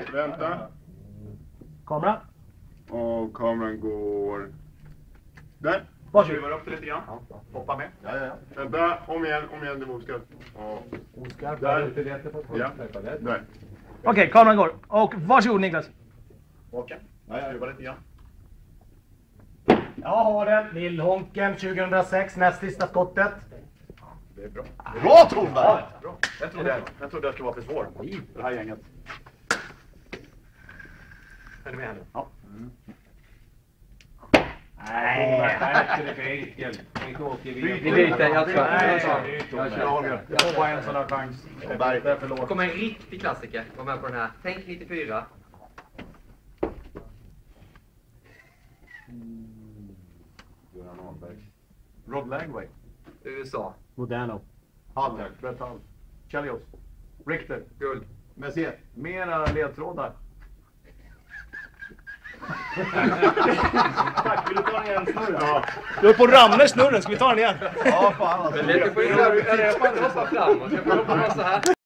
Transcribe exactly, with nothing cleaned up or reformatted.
Vänta. Kamera. Och kameran går... Där. Varsågod. Skruvar upp det lite grann. Hoppa med. Ja, ja, ja. Vänta, om igen, om igen, det var oskarpt. Och Oskarp. Där. Där. Rätt på Ja. Där. där. Okej, okay, kameran går. Och varsågod Niklas. Okej. Skruva lite grann. Jag har den. Lillhonken tjugohundrasex, näst sista skottet. Det är bra. Bra Torberg! Ja, bra. Jag trodde jag, jag trodde jag skulle vara för svår. Det här gänget. Är ni med här nu? Ja. Nej, nej, det är för enkelt. Inte åker vi. Vi byter, jag tror. Nej, jag kör Holger. Jag får bara en sån här chans. Det är för Det lågt. kommer en riktig klassiker. Var med på den här. Tänk nittiofyra. Göran Ahlberg. Rod Langway. U S A. Moderno. Hall. Brett Hall. Chelios. Richter. Guld. Messier. Mera ledtrådar. Tack, vill du ta en igen snurra? Ja. Du är på att ramla i snurren, ska vi ta den igen? Ja, fan alltså. Men det får ju hoppa framåt. Jag får hoppa så här.